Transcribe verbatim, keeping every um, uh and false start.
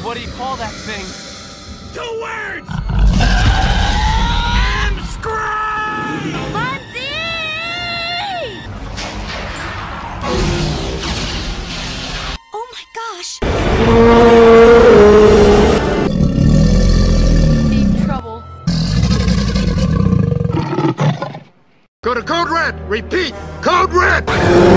What do you call that thing? Two words! And scream! Bunty! Oh my gosh! Deep trouble. Go to Code Red! Repeat! Code Red!